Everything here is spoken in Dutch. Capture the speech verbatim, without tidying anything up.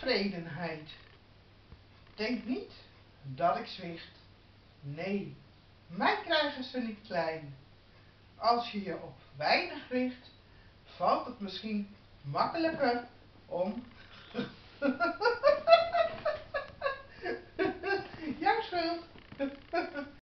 tevredenheid. Denk niet dat ik zwicht. Nee, mij krijgen ze niet klein. Als je je op weinig richt, valt het misschien makkelijker om. Jouw schuld.